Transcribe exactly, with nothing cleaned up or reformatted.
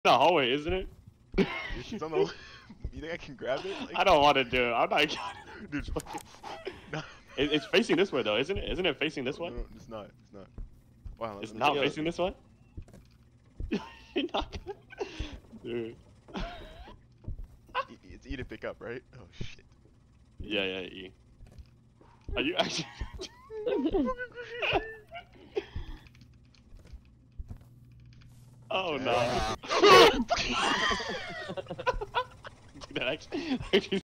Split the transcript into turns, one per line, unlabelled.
the hallway, isn't it?
She's on the. You think I can grab it? Like...
I don't want to do it. I'm not.
Dude, no.
it, it's facing this way though, isn't it? Isn't it facing this
no,
way?
No, it's not. It's not. Wow.
It's not
go.
facing this way. You're not. Dude.
It's E to pick up, right? Oh shit.
Yeah, yeah, E. Are you actually? Oh no. That actually, actually